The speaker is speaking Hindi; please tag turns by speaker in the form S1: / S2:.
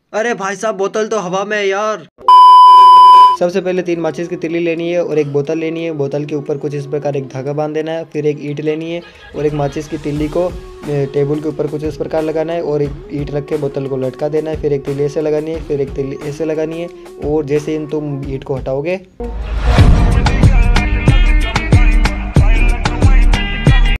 S1: अरे भाई साहब, बोतल तो हवा में है यार। सबसे पहले 3 माचिस की तीली लेनी है और एक बोतल लेनी है। बोतल के ऊपर कुछ इस प्रकार एक धागा बांध देना है। फिर एक ईंट लेनी है और एक माचिस की तीली को टेबल के ऊपर कुछ इस प्रकार लगाना है और एक ईंट रख के बोतल को लटका देना है। फिर एक तीली ऐसे लगानी है, फिर एक तीली ऐसे लगानी है और जैसे ही तुम ईंट को हटाओगे